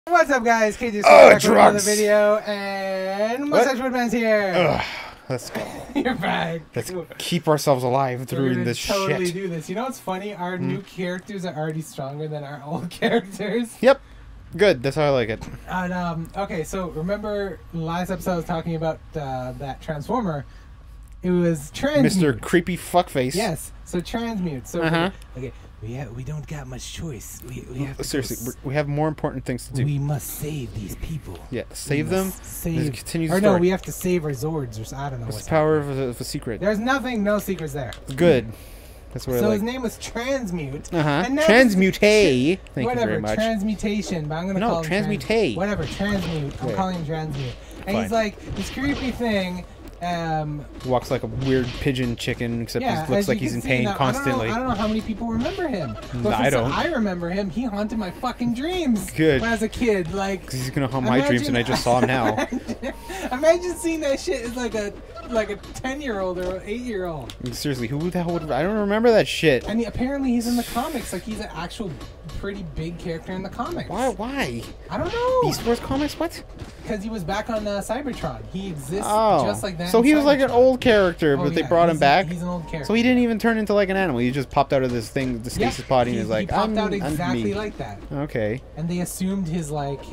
What's up, guys? KJ back with another video, and Mustache Woodman's here. Ugh, let's go. You're back. Let's keep ourselves alive through this totally shit. Do this. You know what's funny? Our new characters are already stronger than our old characters. Yep. Good. That's how I like it. And okay, so remember last episode I was talking about that Transformer. It was Transmute. Mr. Creepy Fuckface. Yes. So Transmute. So okay. We don't got much choice. We have to seriously, we have more important things to do. We must save these people. Yeah, save them. Save. Continue the or story. no, we have to save our Zords. Or I don't know. What's the power of a secret? There's no secrets there. Good. That's what I like. So his name was Transmute. Transmute. Thank you very much. Transmutation. But I'm gonna call him Transmute. Whatever. Transmute. I'm calling him Transmute. And he's like this creepy thing. Walks like a weird pigeon chicken, except he looks like he's in pain constantly. I don't know how many people remember him. But I don't. I remember him. He haunted my fucking dreams. Good. When I was a kid, like. Because he's gonna haunt my dreams, and I just saw him now. Imagine seeing that shit as like a 10-year-old or an 8-year-old. Seriously, who the hell would? I don't remember that shit. And apparently he's in the comics. Like he's an actual pretty big character in the comics. Why? I don't know. Beast Wars comics? What? Because he was back on Cybertron. He exists just like that. So he was like an old character, but they brought him back. He's an old character. So he didn't even turn into like an animal. He just popped out of this thing, the stasis pod, and he's like, he popped out exactly me. like that. Okay. And they assumed his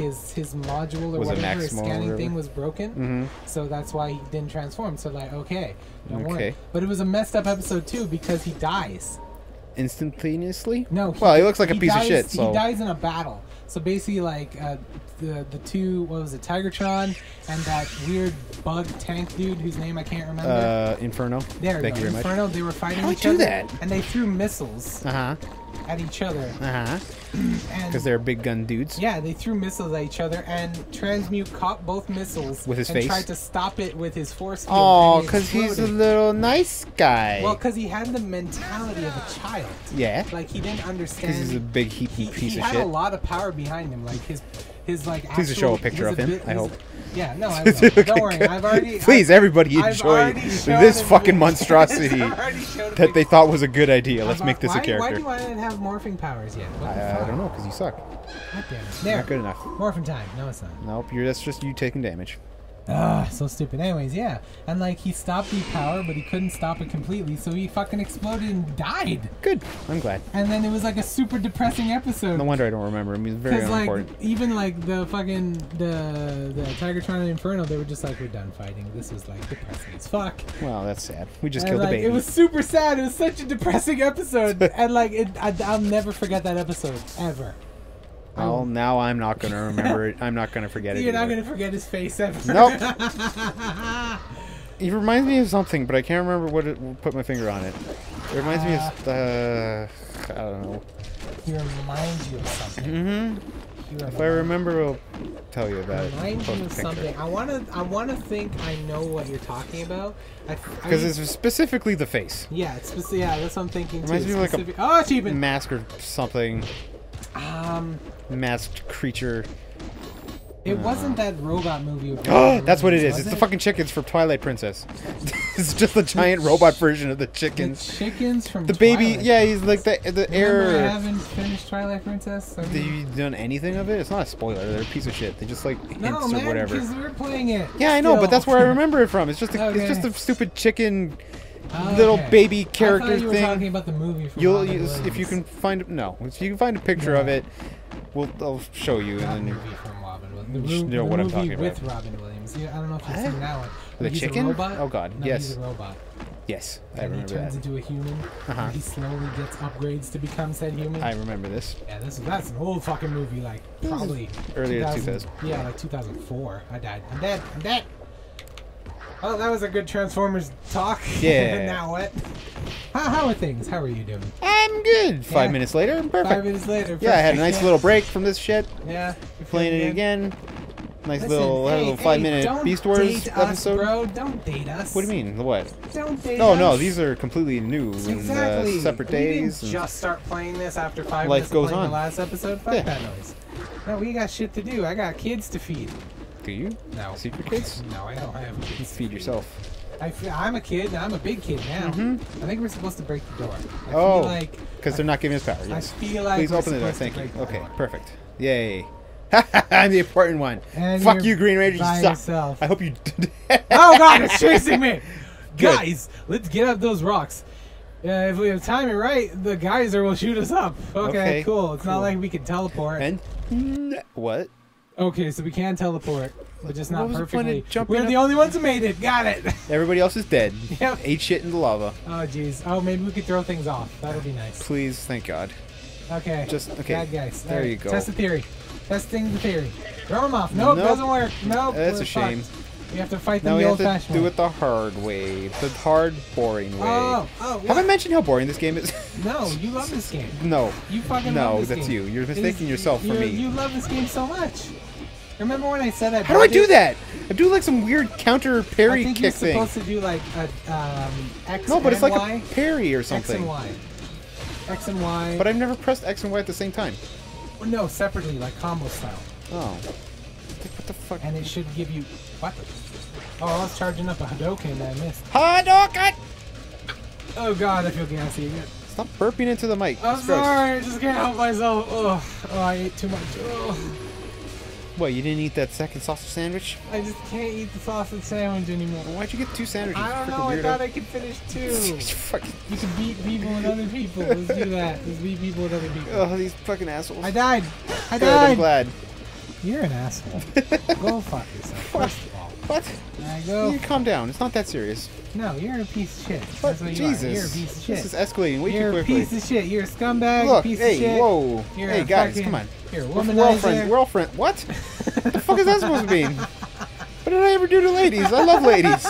module or whatever, his scanning thing was broken. So that's why he didn't transform. So like, okay, don't worry. But it was a messed up episode too because he dies. Instantaneously? No. Well, he looks like a piece of shit. So he dies in a battle. So basically, like the two, what was it, Tigertron and that weird bug tank dude whose name I can't remember. Inferno. There, thank you very much. Inferno. They were fighting How'd each other, that? and they threw missiles at each other. Because they're big gun dudes. Yeah, they threw missiles at each other, and Transmute caught both missiles with his and face. Tried to stop it with his force field. Oh, because he's a little nice guy. Well, because he had the mentality of a child. Yeah. Like he didn't understand. Because he's a big piece of shit. He had a lot of power behind him, like his like. Please show a picture of him. I hope. Yeah, no, I will. Don't worry. I've already. Please, everybody enjoy this fucking monstrosity that they thought was a good idea. Let's make this a character. Why do I not have morphing powers yet? I don't know, because you suck. God damn it. There. Not good enough. Morphin time. No, it's not. Nope, that's just you taking damage. So stupid. Anyways, yeah. And like he stopped the power, but he couldn't stop it completely, so he fucking exploded and died. Good. I'm glad. And then it was like a super depressing episode. No wonder I don't remember him. He's very unimportant. Like, even like the fucking the Tigertron and Inferno, they were just like, we're done fighting. This was like depressing as fuck. Wow, that's sad. We just killed the baby. It was super sad. It was such a depressing episode. And like I'll never forget that episode ever. Well, now I'm not going to remember it. I'm not going to forget it. You're not going to forget his face ever. Nope. He reminds me of something, but I can't remember what put my finger on it. It reminds me of, I don't know. He reminds you of something. If I remember, I'll tell you about it. Reminds you of something. I wanna think I know what you're talking about. Because it's specifically the face. Yeah, that's what I'm thinking too. Reminds me of like a achievement mask or something. Masked creature. It wasn't that robot movie. That's what it is. It's the fucking chickens from Twilight Princess. It's just the giant robot version of the chickens. The chickens from the baby. Yeah, he's like the heir. I haven't finished Twilight Princess. Have you done anything of it? It's not a spoiler. They're a piece of shit. They just like hints or whatever. because we're playing it. Yeah, I know, but that's where I remember it from. It's just it's just a stupid chicken. Little baby character I thought you were thing. Talking about the movie. From if you can find if you can find a picture of it, I'll show you, and then you know what I'm talking about. With Robin Williams. I don't know if you've seen that one. The chicken? Oh god, no, yes. He's a robot. Yes, I and remember he turns that. into a human. And he slowly gets upgrades to become said human. I remember this. Yeah, that's an old fucking movie. Like probably earlier 2000. Yeah, like 2004. I died. I'm dead. Oh, that was a good Transformers talk. Yeah. Now what? How are things? How are you doing? I'm good. 5 minutes later, I'm perfect. 5 minutes later. Perfect. Yeah, I had a nice little break from this shit. Yeah. Playing it again. Nice Listen, little 5-minute Beast Wars episode. Bro, don't date us. What do you mean? What? Don't date us. No, these are completely new and separate days. We didn't just start playing this after 5 minutes life goes of playing on. The last episode. Fuck that noise. No, we got shit to do. I got kids to feed. Do you? No. Secret kids? No, I don't have kids. You feed yourself. I'm a kid, and I'm a big kid now. I think we're supposed to break the door. Because they're not giving us power. Yes. I feel like Please open the door. Thank you. Okay, perfect. Yay. I'm the important one. And fuck you, Green Ranger. You suck. Yourself. I hope you. Oh God, it's chasing me. Guys, let's get up those rocks. If we have time it right, the geyser will shoot us up. Okay, cool. It's not like we can teleport. And what? Okay, so we can teleport, but just not perfectly. We're the only ones who made it. Got it. Everybody else is dead. Yep. Ate shit in the lava. Oh jeez. Oh, maybe we could throw things off. That'll be nice. Please, thank God. Okay. Okay. Bad guys. There you go. Test the theory. Testing the theory. Throw them off. Nope, doesn't work. Nope. That's a shame. We have to fight them the Now old-fashioned we have to do it the hard way, the hard, boring way. Oh, have I mentioned how boring this game is? No, you love this game. No. You fucking love this game. No, that's you. You're mistaking yourself for me. You love this game so much. Remember when I said that? How do I do that? I do like some weird counter parry kick thing. I think you're supposed to do like a X No, but it's like Y. a parry or something. X and Y. X and Y. But I've never pressed X and Y at the same time. No, separately, like combo style. Oh. What the fuck? And it should give you... What? Oh, I was charging up a Hadouken and I missed. Hadouken! Oh God, I feel gassy again. Stop burping into the mic. I'm sorry, I just can't help myself. Oh, I ate too much. Oh. What, you didn't eat that second sausage sandwich? I just can't eat the sausage sandwich anymore. Why'd you get 2 sandwiches? I don't know, I thought I could finish 2. You can beat people with other people. Let's do that. Let's beat people with other people. Oh, these fucking assholes. I died. Good, I'm glad. You're an asshole. Go fuck yourself, first of all. What? I go. You calm down. It's not that serious. No, you're a piece of shit. What? That's what Jesus. you are. You're a piece of shit. This is escalating way you're too quickly. You're a piece of shit. You're a scumbag. Look, piece hey, of shit. Whoa. You're hey, guys, come on. You're a We're all friends. We're all friends. What? What the fuck is that supposed to mean? What did I ever do to ladies? I love ladies.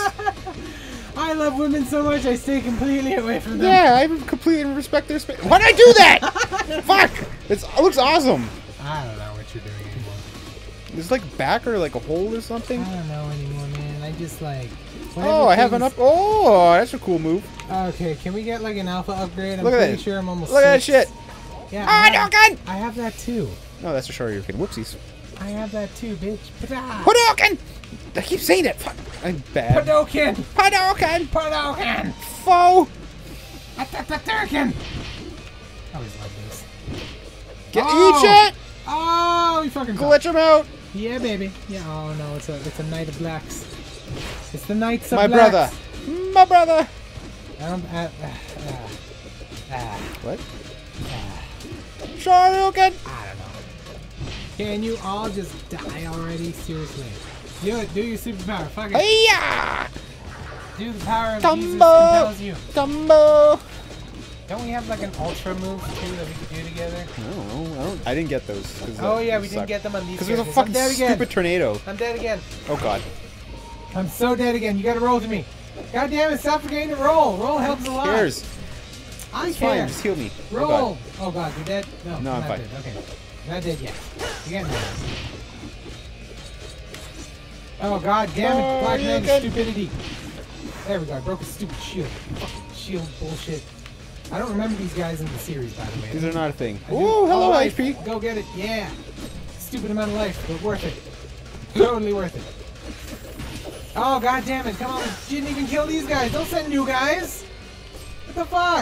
I love women so much I stay completely away from them. Yeah, I completely respect their space. Why'd I do that? Fuck! It looks awesome. I don't know what you're doing anymore. There's like back or like a hole or something. I don't know anymore, man. I just like... Oh, I have an up... Oh, that's a cool move. Okay, can we get like an alpha upgrade? I'm Look at pretty that. sure I'm almost Look at that shit. Yeah, Hadouken! I have that too. No, that's a Shoryuken. Whoopsies. I have that too, bitch. Hadouken! I keep saying that. Fuck. I'm bad. Hadouken! Hadouken! Hadouken! Foe! Hadouken! I always love this. Eat shit! Oh, you fucking glitch him out! Yeah, baby. Yeah. Oh no, it's a Knight of Blacks. It's the Knights of My Blacks. brother. My brother. What? Shoryuken! I don't know. Can you all just die already? Seriously. Do it. Do your superpower. Fuck it. Hey-ya! Do the power of Tumble! Jesus compels you. Tumble! Don't we have like an ultra move too that we could do together? No, I didn't get those. Oh yeah, we didn't get them on these. Because there's a fucking stupid tornado. I'm dead again. Oh god. I'm so dead again. You gotta roll with me. God damn it! Stop forgetting to roll. Roll helps a lot. Who cares? I it's care. fine. Just heal me. Roll. Oh god, you're dead. No, I'm fine. Dead. Okay, not dead yet. You're getting there. Oh god damn it! Black man stupidity. There we go. I broke a stupid shield. Fucking shield bullshit. I don't remember these guys in the series, by the way. These are not a thing. Ooh, hello, HP. Go get it. Yeah. Stupid amount of life, but worth it. Totally worth it. Oh, god damn it. Come on. You didn't even kill these guys. Don't send new guys. What the fuck?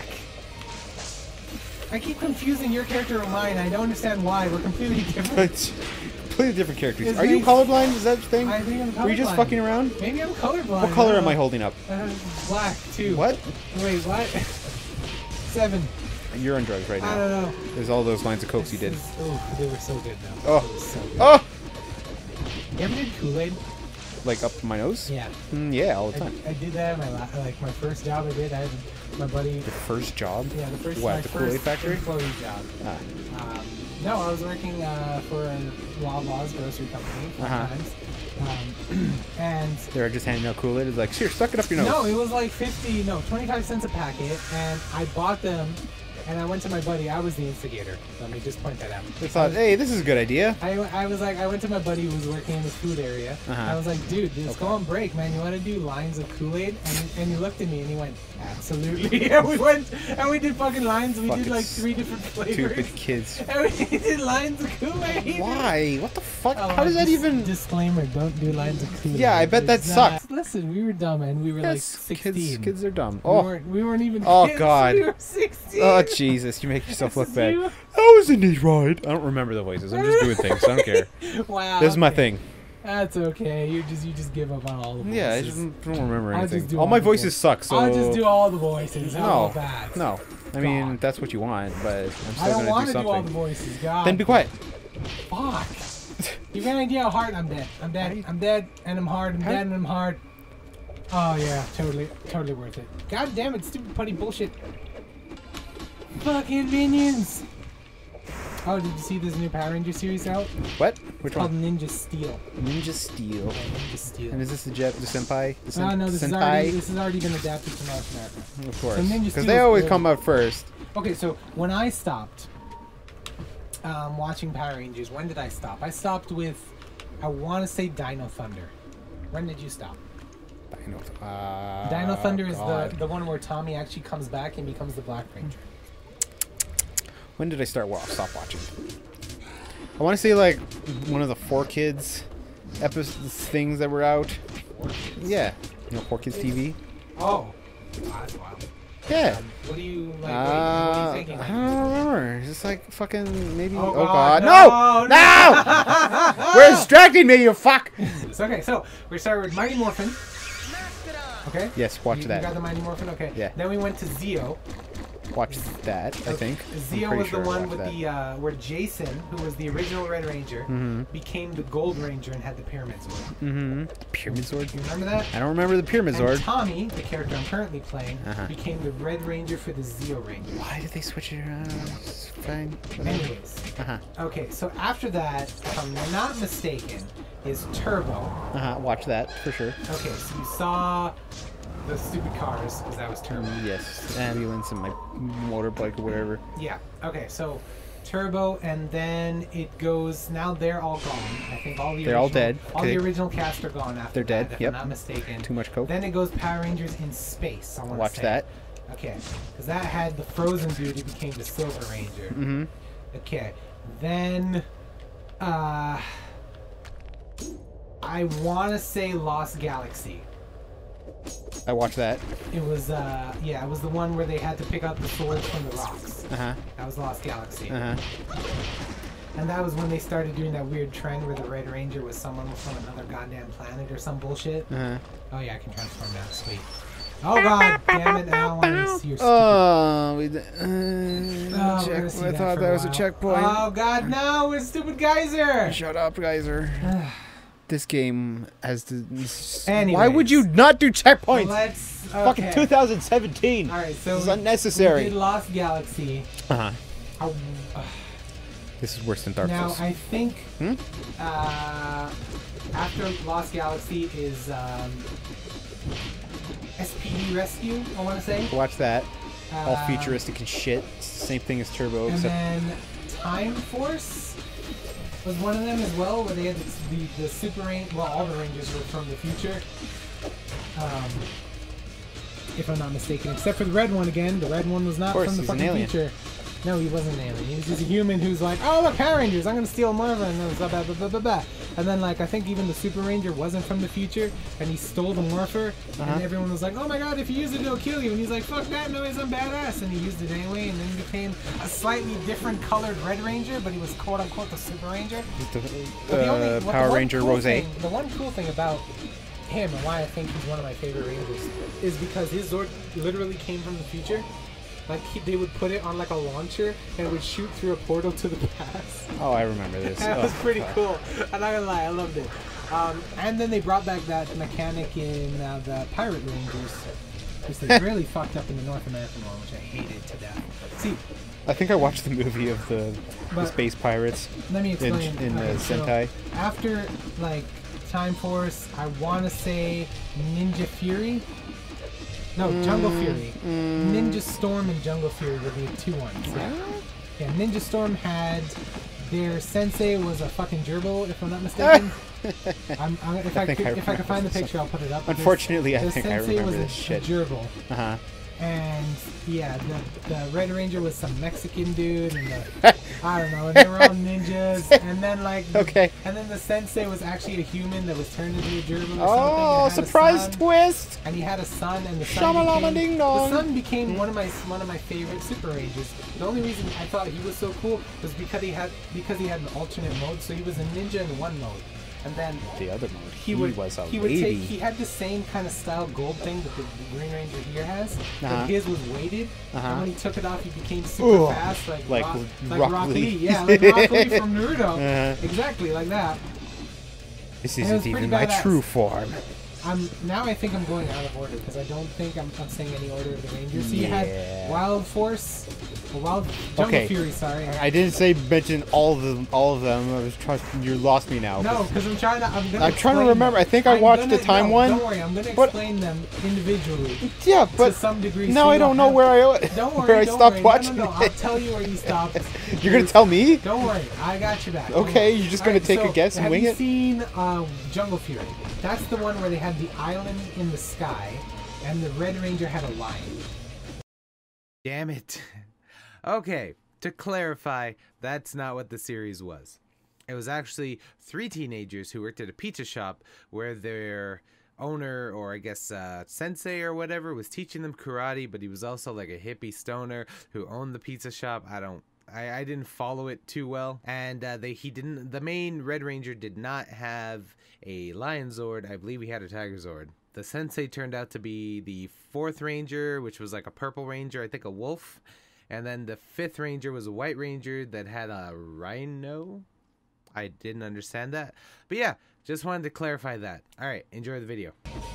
I keep confusing your character with mine. I don't understand why. We're completely different. Completely different characters. Are you colorblind? Is that the thing? I think I'm colorblind. Were you just fucking around? Maybe I'm colorblind. What color am I holding up? Black, too. What? Wait, what? 7. You're on drugs right now. I don't know. There's all those lines of cokes you did. Oh, they were so good though. Oh. So good. Oh! You ever did Kool-Aid? Like up my nose? Yeah. Yeah, all the time. I did that at my first job I did. I had my buddy. The first job? Yeah, the first. What, the Kool-Aid factory? Employee job. Ah. No, I was working for a Wawa's grocery company. Times. And they were just handing out Kool-Aid. It's like, here, suck it up your nose. No, it was like 25 cents a packet, and I bought them. And I went to my buddy. I was the instigator. Let me just point that out. They thought, hey, this is a good idea. I was like, I went to my buddy who was working in the food area. I was like, dude, let's go on break, man. You want to do lines of Kool-Aid? And he looked at me and he went, absolutely. And we went and we did fucking lines. We did like 3 different flavors. Stupid kids. And we did lines of Kool-Aid. Why? What the fuck? Oh, how does that even? Disclaimer: don't do lines of Kool-Aid. Yeah, I bet that sucks. Listen, we were dumb and we were like 16. Kids are dumb. We weren't even. Oh kids. god. We were 16. Oh Jesus, you make yourself This look is bad. you? That was a neat ride. I don't remember the voices. I'm just doing things. I don't care. Wow. This is my okay. thing. That's okay. You just give up on all the voices. Yeah, I just don't remember I'll just anything. do All my the voices suck, so... I'll just do all the voices. How No, about that? no. I mean, God. that's what you want, but I'm still I don't gonna want do to do all the something. voices. God. Then be quiet. Fuck. You got an idea how hard I'm dead. I'm dead. I'm dead, and I'm hard. I'm dead, and I'm hard. Oh yeah, totally worth it. God damn it, stupid putty bullshit. Fucking minions. Oh, did you see this new Power Ranger series out? What? Which Called one? Ninja Steel. Ninja Steel. Yeah, Ninja Steel. And is this the senpai? The No, this senpai? has already been adapted to North America. Of course. So Ninja Because Steel's they always good. come up first. Okay, so when I stopped watching Power Rangers, when did I stop? I stopped with, I want to say Dino Thunder. When did you stop? Dino Thunder is the one where Tommy actually comes back and becomes the Black Ranger. When did I stop watching? I want to say like one of the 4Kids things that were out. Yeah. You know, 4Kids TV? Oh. That's wild. Yeah. What do you like? What are you thinking? I don't remember. It's just like fucking maybe. Oh, Oh God, God! No! No! We're distracting me, you fuck! Okay, so we started with Mighty Morphin. Okay. Yes, watch You that. got the Mighty Morphin. Okay. Yeah. Then we went to Zeo. Watch that. I think. I'm Zeo pretty was sure the I one watched with that. the where Jason, who was the original Red Ranger, became the Gold Ranger and had the Pyramid Sword. Pyramid Sword. You remember that? I don't remember the Pyramid And Sword. Tommy, the character I'm currently playing, Uh-huh. became the Red Ranger for the Zeo Ranger. Why did they switch it around? It's fine. Whatever. Anyways, okay, so after that, if I'm not mistaken, is Turbo. Watch that for sure. Okay, so you saw the stupid cars, because that was Turbo. Yes, ambulance and my motorbike or whatever. Yeah, okay, so Turbo, and then it goes, now they're all gone. I think all the They're all original- dead. All Okay. the original cast are gone after They're dead, that, if yep. I'm not mistaken. Too much coke. Then it goes Power Rangers in Space, I want to Watch say. that. Okay, because that had the Frozen dude who became the Silver Ranger. Okay, then I want to say Lost Galaxy. I watched that. It was yeah, it was the one where they had to pick up the swords from the rocks. Uh-huh. That was Lost Galaxy. Uh-huh. And that was when they started doing that weird trend where the Red Ranger was someone from another goddamn planet or some bullshit. Uh-huh. Oh yeah, I can transform now. Sweet. Oh god damn it! I don't want to see your stupid. Oh, we did, we're gonna see I that thought for that a was a while. checkpoint. Oh god, no! It's stupid geyser. Shut up, Geyser. This game has the. Why Anyways. would you not do checkpoints? Let's Fucking okay. 2017. All right, so This is we unnecessary. did Lost Galaxy. Uh-huh. Oh, This is worse than Dark now Souls. I think after Lost Galaxy is SPD Rescue. I want to say. Watch that. All Uh, futuristic and shit. Same thing as Turbo, And except then Time Force was one of them as well, where they had the Super Ranger. Well, all the Rangers were from the future. If I'm not mistaken, except for the red one again. The red one was not Of course, from the he's an fucking alien. future. No, he wasn't an alien. He was just a human who's like, oh, look, Power Rangers, I'm gonna steal Marva, and then blah, blah, blah, blah, blah, blah. And then, like, I think even the Super Ranger wasn't from the future, and he stole the Morpher, and everyone was like, oh my god, if you use it, it'll kill you. And he's like, fuck that noise, I'm badass. And he used it anyway, and then he became a slightly different colored Red Ranger, but he was quote unquote the Super Ranger. But the Power one Ranger cool Rose. thing- the one cool thing about him and why I think he's one of my favorite Rangers is because his Zord literally came from the future. Like they would put it on like a launcher and it would shoot through a portal to the past. Oh, I remember this. That Oh, was pretty fuck. cool. I'm not gonna lie, I loved it. And then they brought back that mechanic in the Pirate Rangers, which they really fucked up in the North American one, which I hated to death. See, I think I watched the movie of the But- Space Pirates let me in, explain. in Okay, so Sentai. after like Time Force, I want to say Ninja Fury. No, Jungle Fury. Ninja Storm and Jungle Fury were the two ones. Yeah. Yeah, Ninja Storm had their sensei was a fucking gerbil, if I'm not mistaken. If I think I could find the remember picture, I'll put it up. But Unfortunately, I their think I sensei remember was this shit. a gerbil. Uh-huh. And yeah, the Red Ranger was some Mexican dude, and I don't know, and they were all ninjas. And then okay. And then the sensei was actually a human that was turned into a gerbil or Oh, something. surprise twist! And he had a son, and the Shamalama-ding-dong. son became one of my favorite Super Rangers. The only reason I thought he was so cool was because he had an alternate mode. So he was a ninja in one mode. And then the other mode, he had the same kind of style gold thing that the Green Ranger here has, but Uh-huh. his was weighted. Uh-huh. And when he took it off, he became super Ooh. fast, Like Rock Lee. Yeah, like Rock Lee from Naruto. Uh-huh. Exactly like that. This And it was isn't even pretty my badass. true form. Now I think I'm going out of order because I don't think I'm saying any order of the Rangers. So you had Yeah. Wild Force, or Jungle Fury. Sorry, I didn't mention all of them. I was trying. You lost me now. No, because I'm trying to remember. them. I think I watched the time one. Don't worry, I'm gonna but- explain them individually Yeah, but to some degree. now so I you don't know have- where I Don't worry, where I don't stopped worry. watching. No, I'll tell you where you stopped. You're gonna tell me? Don't worry, I got you back. Don't Okay, worry. you're just All gonna take a guess and wing it? Have you seen Jungle Fury? That's the one where they had the island in the sky, and the Red Ranger had a lion. Damn it. Okay, to clarify, that's not what the series was. It was actually 3 teenagers who worked at a pizza shop where their owner, or I guess sensei or whatever, was teaching them karate, but he was also like a hippie stoner who owned the pizza shop. I didn't follow it too well, and the main Red Ranger did not have a Lion Zord. I believe he had a Tiger Zord. The sensei turned out to be the 4th Ranger, which was like a purple ranger, I think a wolf, and then the 5th Ranger was a White Ranger that had a rhino. I didn't understand that, but yeah, just wanted to clarify that. All right, enjoy the video.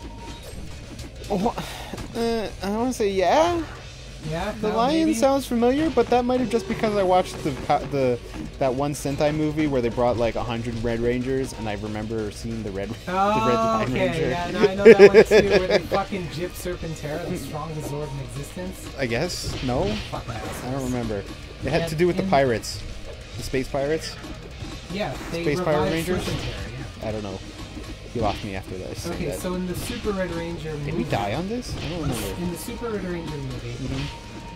I want to say yeah. Yeah, The no, lion maybe? sounds familiar, but that might have just because I watched that one Sentai movie where they brought like 100 Red Rangers, and I remember seeing the red Lion okay, Ranger. yeah, no, I know that one too, where they fucking gypped Serpentera, the strongest Zord in existence. I guess no. Fucking assholes. I don't remember. It had Yeah, to do with the in- pirates, the space pirates. Yeah, they Space Pirate revived Rangers? Serpentera, yeah. I don't know. You lost me after that. I said Okay, that. so in the Super Red Ranger movie... Did we die on this? I don't remember. In the Super Red Ranger movie, Mm-hmm.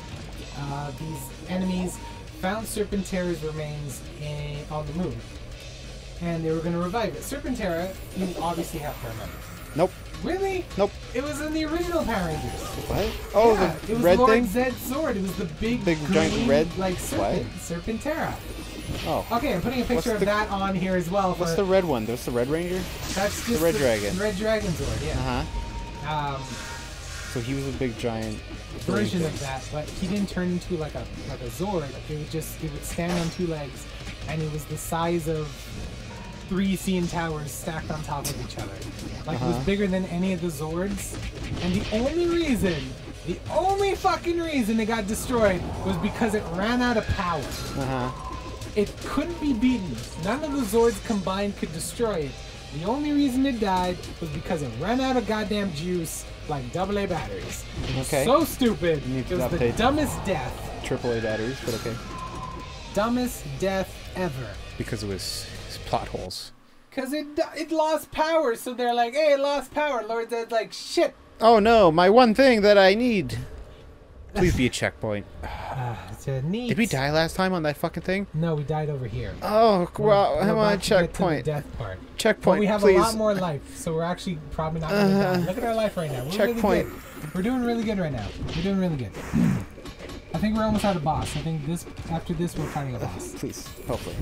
These enemies found Serpentera's remains on the moon. And they were going to revive it. Serpentera, you obviously have to remember. Nope. Really? Nope. It was in the original Power Rangers. What? Oh, Yeah, the it was red Lord thing? Zed's sword. It was the big giant green, red- like serpent, what? Serpentera. Oh. Okay, I'm putting a picture of the- that on here as well. What's the red one? There's the Red Ranger? That's just Red Dragon? The Red Dragon sword, yeah. Uh-huh. So he was a big giant Version thing. of that, but he didn't turn into like a Zord. It would stand on 2 legs, and it was the size of 3 CN towers stacked on top of each other. Like it was bigger than any of the Zords. And the only fucking reason it got destroyed was because it ran out of power. Uh-huh. It couldn't be beaten. None of the Zords combined could destroy it. The only reason it died was because it ran out of goddamn juice, like AA batteries. It was Okay. so stupid. You need It to was the update. dumbest death. AAA batteries, but okay. Dumbest death ever. Because it was plot holes. Because it lost power, so they're like, hey, it lost power. Lord Zed's like, shit. Oh no, my one thing that I need. Please be a checkpoint. It's a neat. Did we die last time on that fucking thing? No, we died over here. Oh, well, We're I'm on a about to get to the checkpoint. death part. Checkpoint, But we have please. a lot more life, so we're actually probably not going to die. Look at our life right now. We're Checkpoint. Really good. We're doing really good right now. We're doing really good. I think we're almost at a boss. I think after this we're fighting a boss. Please, hopefully.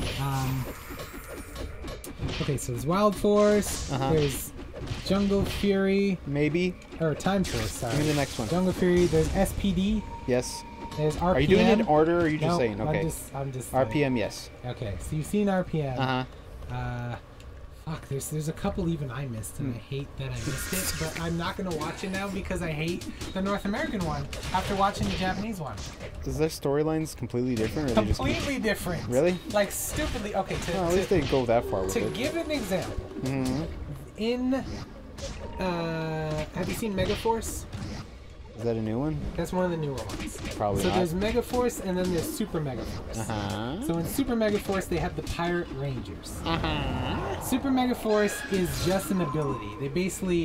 Okay, so there's Wild Force. There's Jungle Fury, Maybe. or Time Force. Sorry. Give me the next one. Jungle Fury. There's SPD. Yes. There's RPM. Are you doing it in order, or are you just No, saying? Okay. I'm just. RPM, yes. Okay, so you've seen RPM. Uh-huh. Fuck, there's a couple even I missed, and I hate that I missed it, but I'm not gonna watch it now because I hate the North American one after watching the Japanese one. Is their storylines completely different, or are they just... Completely different. Really? Like, stupidly. Okay, Oh, at least they go that far with to it. give an example, Mm-hmm. in. Have you seen Megaforce? Is that a new one? That's one of the newer ones. Probably So not. there's Megaforce, and then there's Super Megaforce. Uh-huh. So in Super Megaforce, they have the Pirate Rangers. Uh-huh. Super Megaforce is just an ability. They basically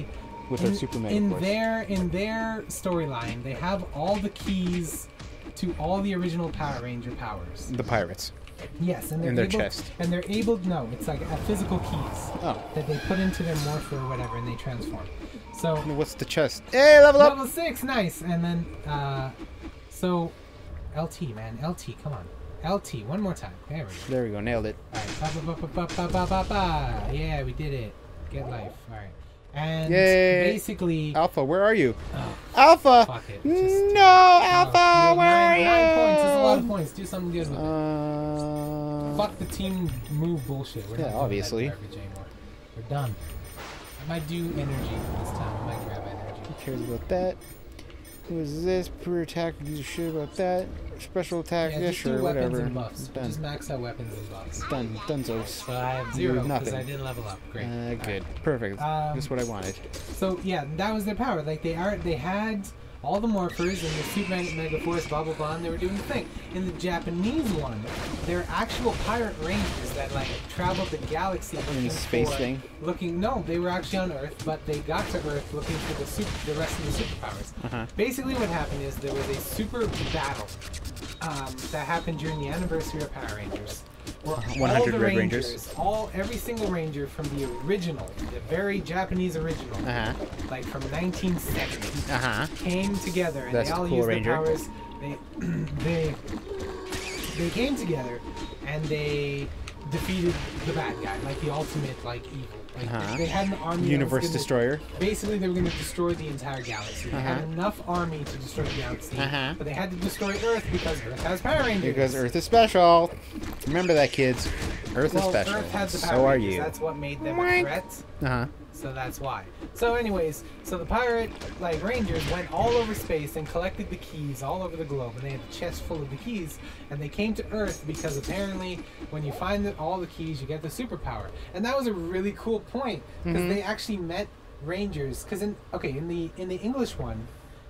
with their Super Mega in Force. their storyline, they have all the keys to all the original Power Ranger powers. The pirates. Yes, and they're In their able, chest. And they're able. No, it's like physical keys Oh. that they put into their morph or whatever, and they transform. So What's the chest? Hey, level up! level 6, nice. And then so LT, man, LT, come on, LT, one more time. There we go. There we go, nailed it. All right, ba, ba, ba, ba, ba, ba, ba, ba. Yeah, we did it. Get life. All right, and Yay. basically, Alpha, where are you? oh, Alpha! fuck it. No, Just, Alpha, you have where are you? 9 points. That's a lot of points. Do something good with it. Fuck the team move bullshit. We're Yeah, not doing obviously. that garbage anymore. We're done. I might do energy this time. I might grab energy. Who cares about that? Who is this? Pure attack, gives a shit about that. Special attack, yeah, just sure, do weapons whatever. and buffs. Done. Just max out weapons and buffs. Done. Dunzos. So I have 0 because nothing. I didn't level up. Great. Good. Perfect. Just what I wanted. So yeah, that was their power. Like they had all the morphers and the Super Mega Force, blah blah blah, and they were doing the thing. In the Japanese one, they're actual pirate rangers that like traveled the galaxy looking the space for, thing? No, they were actually on Earth, but they got to Earth looking for the rest of the superpowers. Basically, what happened is there was a super battle that happened during the anniversary of Power Rangers. Where 100 all the Red Rangers. every single ranger from the original, the very Japanese original, like from 1970, came together and That's they a all cool used ranger. their powers. They came together and they defeated the bad guy, like the ultimate like evil. Like they had an army. that was Universe gonna- Destroyer. Basically, they were going to destroy the entire galaxy. They had enough army to destroy the galaxy, but they had to destroy Earth because Earth has Power Rangers. Because Earth is special. Remember that, kids. Earth is well, special. Earth has the Power So are Rangers. you. That's what made them a threat. So that's why. So anyways, so the pirate like rangers went all over space and collected the keys all over the globe, and they had a chest full of the keys, and they came to Earth because apparently when you find all the keys, you get the superpower. And that was a really cool point because they actually met rangers. Because in the English one,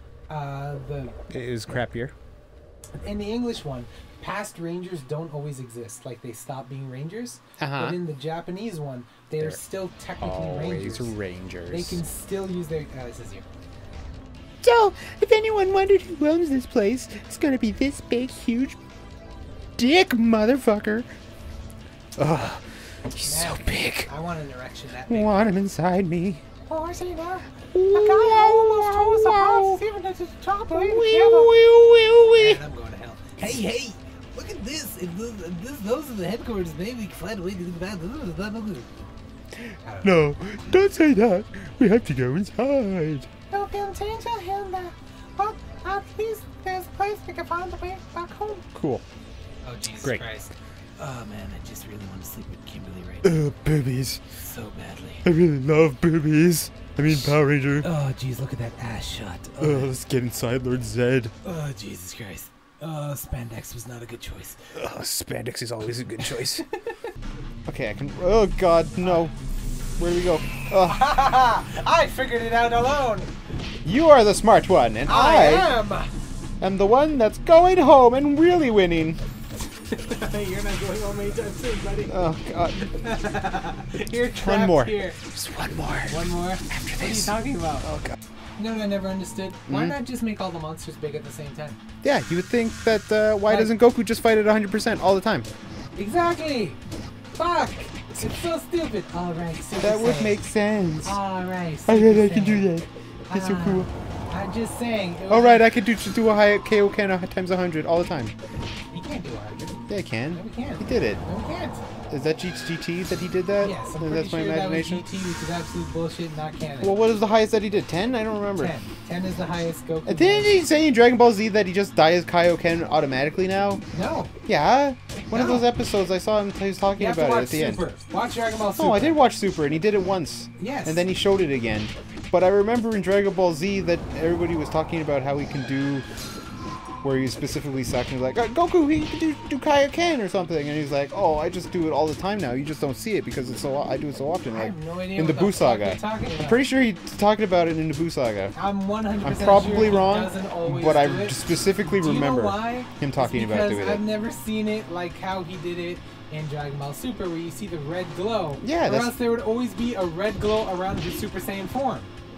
It was crappier. in the English one, past rangers don't always exist. Like they stop being rangers. But in the Japanese one, they're still technically Always rangers. Rangers. They can still use their. This is you. So, if anyone wondered who owns this place, it's gonna be this big, huge dick motherfucker. Ugh, he's so big. I want an erection that big. Want him inside me. Oh, I see now. The guy almost tore us apart. Even at the top, Wee, wee, wee. Man, I'm going to hell. Hey, look at this. If those are the headquarters, maybe we can find a way to do that. No, don't say that. We have to go inside. You can change your hand there, but at least there's a place we can find a way back home. Cool. Oh, Jesus Great. Christ. Oh, man, I just really want to sleep with Kimberly right now. Boobies. So badly. I really love boobies. I mean, Power Ranger. Oh, jeez, look at that ass shot. Let's get inside Lord Zed. Oh, Jesus Christ. Oh, spandex was not a good choice. Spandex is always a good choice. Okay, I can. Oh God, no! Where do we go? I figured it out alone. You are the smart one, and I am the one that's going home and really winning. You're not going home anytime soon, buddy. Oh God! You're trapped One more. here. Just one more. One more? After What are you this. talking about? Oh God! You know what I never understood? Why not just make all the monsters big at the same time? Yeah, you would think that. Why Like- doesn't Goku just fight at 100% all the time? Exactly! Fuck! It's so stupid. Alright, Super That would Saiyan. make sense. Alright, I Super bet I can do Saiyan. that. That's so cool. I'm just saying. it was- All right, I could do a high KO can times 100 all the time. You can't do 100. Yeah, I can. No, we can't. He did it. No, we can't. Is that GT that he did that? Yes, I'm Or pretty that's my sure imagination. that was GT, which is absolute bullshit, not canon. Well, what is the highest that he did? 10? I don't remember. 10. 10 is the highest Goku. And didn't he say in Dragon Ball Z that he just dies Kaioken automatically now? No. Yeah. One of No. those episodes I saw him, he was talking You have to about it watch at the end. Super. Watch Dragon Ball Super. Oh, I did watch Super, and he did it once. Yes. And then he showed it again. But I remember in Dragon Ball Z that everybody was talking about how he can do, where he was specifically talking like, Goku, he can do Kaioken or something, and he's like, oh, I just do it all the time now. You just don't see it because it's I do it so often. I Like have no idea in the what the Buu fuck Saga. you're talking about. I'm pretty sure he's talking about it in the Buu Saga. I'm 100% I'm probably sure he wrong, doesn't always but I do it. specifically Do you remember know why? him talking It's about because doing I've it. never seen it like how he did it in Dragon Ball Super, where you see the red glow. Yeah, or that's- else there would always be a red glow around his Super Saiyan form.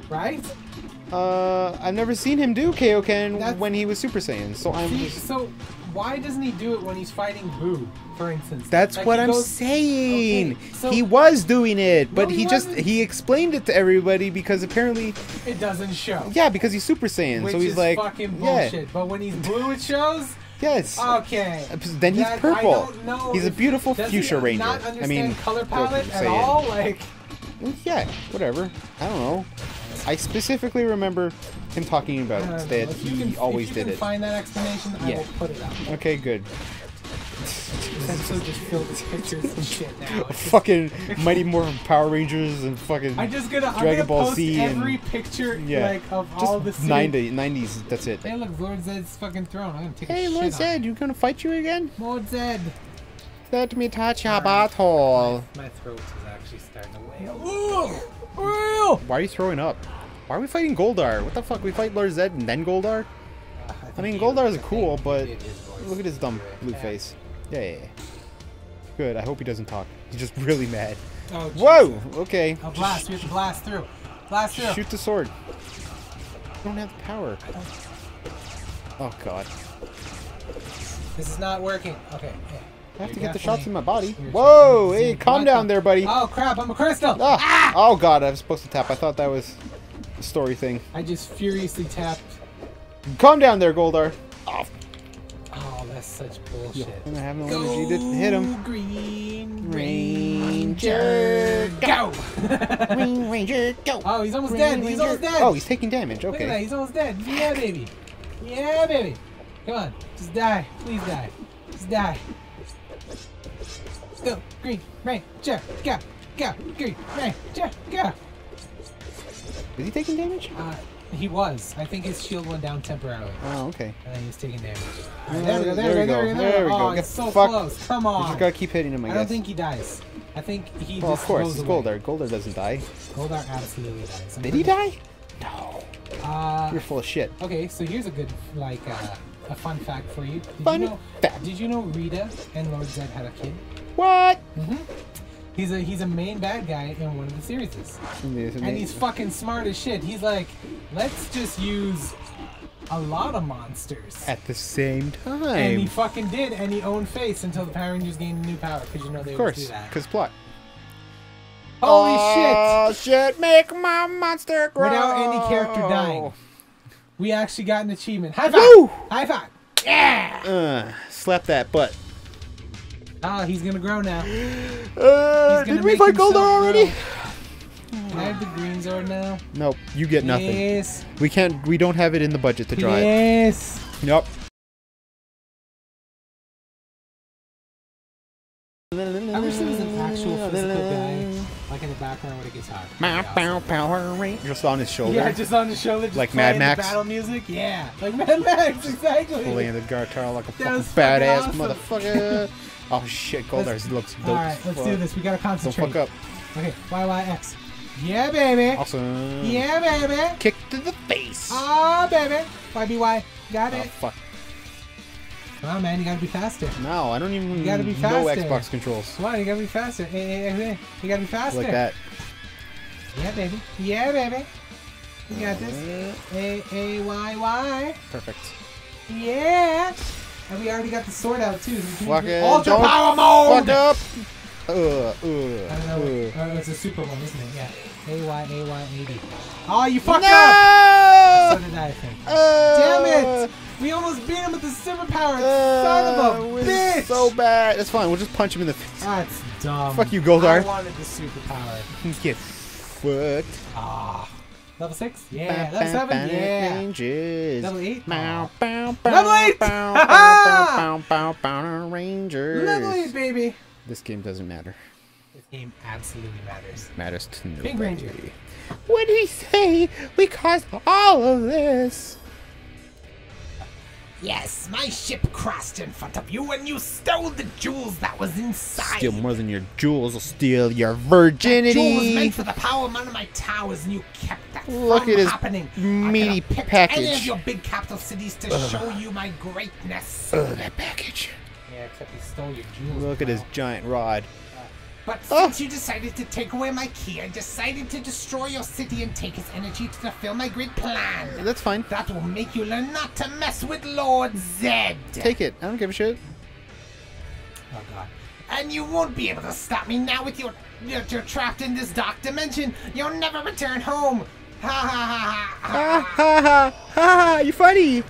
right? I've never seen him do Kaioken That's- when he was Super Saiyan, so I'm. See, so why doesn't he do it when he's fighting Boo, for instance? That's Like, what he I'm goes- saying. Okay, so- he was doing it, but No, he he just wasn't. he explained it to everybody because apparently, It doesn't show. yeah, because he's Super Saiyan, Which so he's is like, fucking yeah, bullshit. But when he's blue, it shows. yes. Okay. Then he's That- I purple. don't know He's a if- beautiful does fuchsia he ranger. Not I understand mean, color Goku palette at Saiyan. all. Like, Yeah, whatever. I don't know. I specifically remember him talking about I don't know. that If you he can- always if you did can it. Find that explanation. I Yeah. will put it up. Okay, good. Senso just filled with pictures and shit now. It's just- Fucking Mighty Morphin Power Rangers and fucking I'm Dragon gonna Ball post Z every and picture yeah, like of all the just scenes. 90s. That's it. Hey, look, Lord Zed's fucking throne. I'm gonna take Hey, a Lord shit Zed, you gonna fight you again? on Lord Zed. Let me touch your Alright. bottle. My throat is actually starting to wail. Ooh! Why are you throwing up? Why are we fighting Goldar? What the fuck? We fight Lord Zed and then Goldar? I mean, Goldar is cool, but look at his dumb blue face. Yeah. Good. I hope he doesn't talk. He's just really mad. Oh, Whoa! Okay. Oh, blast. We have to blast through. Blast through. Shoot the sword. I don't have the power. Oh god. This is not working. Okay. Yeah. I have to You're get the shots in my body. you're Whoa! definitely- Hey, calm What down the- there, buddy. Oh, crap. I'm a crystal. Ah! Oh god, I was supposed to tap. I thought that was a story thing. I just furiously tapped. Calm down there, Goldar. Oh, Oh, that's such bullshit. and I have no energy to hit him. Green Ranger, go! Green Ranger, go! Oh, he's almost Green dead. He's Ranger. almost dead. Oh, he's taking damage. Look at that. Okay. He's almost dead. Yeah, baby. Yeah, baby. Come on. Just die. Please die. Just die. Go. Green Ranger. Go. Go. Green Ranger. Go. Is he taking damage? He was. I think his shield went down temporarily. Oh, okay. And then he was taking damage. Yeah, Alright, there we go. There we go. There we go. Oh, Get it's so fucked. close. Come You on. just gotta keep hitting him, I I guess. don't think he dies. I think he Well, just of course, goes it's away. Goldar. Goldar doesn't die. Goldar absolutely dies. I'm Did he pretty- die? No. Uh, You're full of shit. okay, so here's a good, like, a fun fact for you. Fun fact. Did you know Rita and Lord Zed had a kid? What? He's a main bad guy in one of the series. And he's fucking smart as shit. He's like, let's just use a lot of monsters. at the same And he time. fucking did, and he owned face until the Power Rangers gained new power, because you know they Of always do course, that. because plot. Holy Oh shit! Make my monster grow. Without any character dying. We actually got an achievement. High five! Woo! High five! Yeah! Slap that butt. Oh, he's gonna grow now. Did we make fight Goldar himself already? Can I have the green sword now? Nope, you get nothing. Yes. We can't. We don't have it in the budget to draw it. Yes. Nope. I wish there was an actual physical guy, like in the background with a guitar. Power Ranger. Just on his shoulder. Yeah, just on the shoulder, just Like Mad playing Max? the battle music. Yeah, like Mad Max, exactly. Playing the guitar like a That fucking was fucking badass awesome. motherfucker. Oh shit, Goldar looks dope. All right, as let's fuck. do this. We gotta Don't concentrate. fuck up. Okay, YYX. Yeah, baby. Awesome. Yeah, baby. Kick to the face. Ah, baby. YBY. Got Oh it. fuck. Come on, man. You gotta be faster. No, I don't even You gotta be know faster. Xbox controls. Come on, you gotta be faster. Hey. You gotta be faster. Like that. Yeah, baby. Yeah, baby. You got this. A-A-Y-Y. Perfect. Yeah. And we already got the sword out, too. Fucking Ultra don't power mode! fuck up. I don't know. It's a super one, isn't it? Yeah. A-Y-A-Y-A-D. Oh, you fucked up! No! So did I, think. Damn it! We almost beat him with the superpower. Son of a it was bitch! So bad. That's fine. We'll just punch him in the face. That's dumb. Fuck you, Goldar. I wanted the superpower. Get fucked. Ah. Level 6? Yeah. Level 7? Yeah. Rangers. Level 8? Bow, Oh. bow, Level 8! bow, Ha-ha! bow, bow, bow, Rangers. Level 8, baby. This game doesn't matter. This game absolutely matters. Matters to nobody. Pink Ranger. What did he say? We caused all of this. Yes, my ship crashed in front of you and you stole the jewels that was inside. Steal more than your jewels will steal your virginity. Jewel was meant for the power man of my towers and you kept that Look from at his happening. meaty I could have picked package. any of your big capital cities to show you my greatness. Ugh, that package. Yeah, except he stole your jewels. Look at his giant rod. But since you decided to take away my key, I decided to destroy your city and take its energy to fulfill my great plan. That's fine. That will make you learn not to mess with Lord Zed. Take it. I don't give a shit. Oh god. And you won't be able to stop me now with you're trapped in this dark dimension. You'll never return home. Ha ha ha ha Ha ha ha ha! You're funny.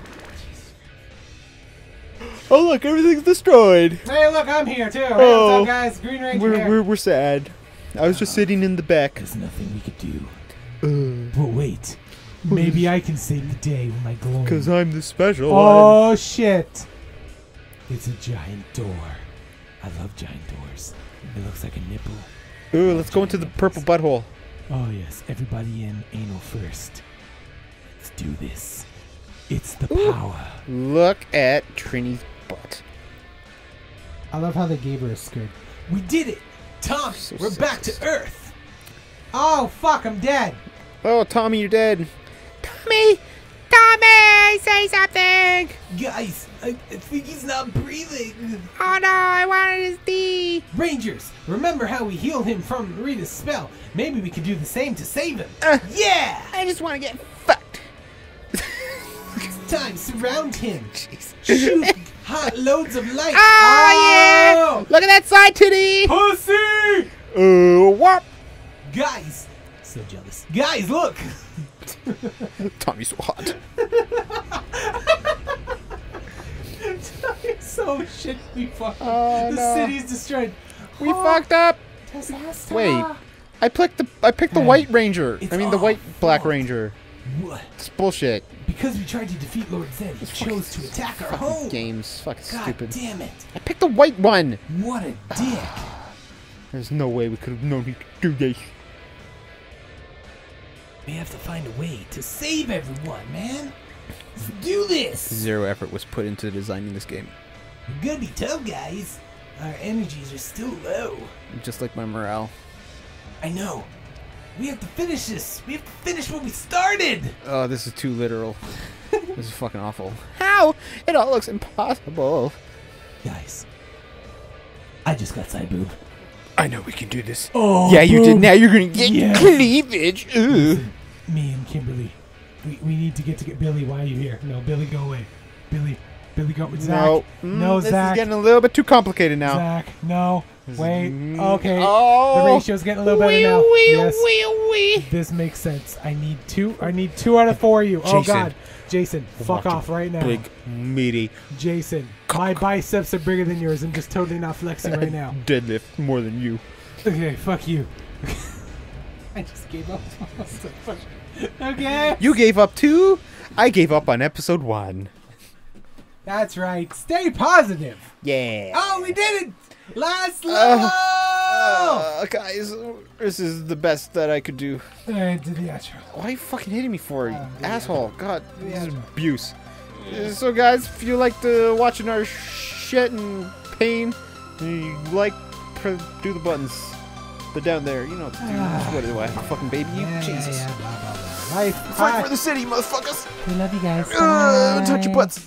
Oh look, everything's destroyed. Hey, look, I'm here too. Hey, Oh. what's up, guys? Green Ranger here. We're sad. I was just sitting in the back. There's nothing we could do. But wait, maybe I can save the day with my glowing. Cause I'm the special Oh shit! It's a giant door. I love giant doors. It looks like a nipple. one. Ooh, let's go into the purple butthole. Oh yes, everybody in anal first. Let's do this. It's the power. Look at Trini's butt. I love how they gave her a skirt. We did it! Tommy, So we're back to sexist. Earth! Oh fuck, I'm dead! Oh, Tommy, you're dead. Tommy! Tommy! Say something! Guys, I think he's not breathing. Oh no, I wanted his D! Rangers, remember how we healed him from Rita's spell? Maybe we could do the same to save him. Yeah! I just want to get fucked. It's time, surround him. Shoot hot loads of light. Oh, yeah! Look at that side titty! Pussy! Whop! Guys, so jealous. Guys, look! Tommy's so hot. So shit, we fucked. Oh, the no. city's destroyed. We fucked up! Disaster. Wait. I picked the Man, White Ranger. it's I mean the our White Black fault. Ranger. What? It's bullshit. Because we tried to defeat Lord Zed, he chose to attack our Fucking home. games. Fucking God stupid. damn it. I picked the white one. What a dick. There's no way we could have known he could do this. We have to find a way to save everyone, man. Let's do this. Zero effort was put into designing this game. We're gonna be tough, guys. Our energies are still low. Just like my morale. I know. We have to finish this. We have to finish what we started. Oh, this is too literal. This is fucking awful. How? It all looks impossible. Guys, I just got side boob. I know we can do this. Oh, yeah, you did. Now you're gonna get Yes. cleavage. Ugh. Listen, me and Kimberly, we need to get Billy. Why are you here? No, Billy, go away. Billy, go with Zach. No, No, this Zach. is getting a little bit too complicated now. Zach, no. Wait. Okay. Oh, The ratio's getting a little better now. Yes. This makes sense. I need two out of 4 of you. Oh Jason. God, Jason, fuck off right now. Big, meaty Jason, my biceps are bigger than yours. I'm just totally not flexing right now. deadlift more than you. Okay, fuck you. I just gave up. Okay. You gave up too. I gave up on episode 1. That's right. Stay positive. Yeah. Oh, we did it. Last level. Guys, this is the best that I could do. Did the outro. Why are you fucking hitting me for it, the asshole? God, this is outro. abuse. So, guys, if you liked watching our shit and pain, you like, do the buttons. They're down there. You know what to do. What do I have a fucking baby? You Jesus. Yeah, blah, blah, blah. Life. Fight for the city, motherfuckers. We love you guys. Touch your butts.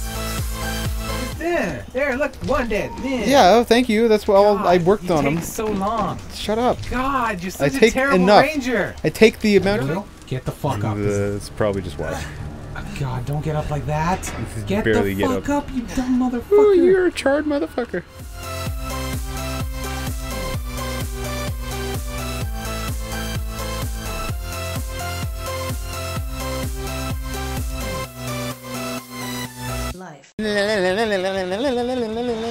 There, look, one dead. Yeah, oh, thank you. That's what I worked on them. Takes so long. Shut up. God, you're such a take terrible enough. ranger. I take the amount of... Get the fuck up. That's probably just why. God, don't get up like that. Get barely the get fuck up, you dumb motherfucker. Ooh, you're a charred motherfucker. Life.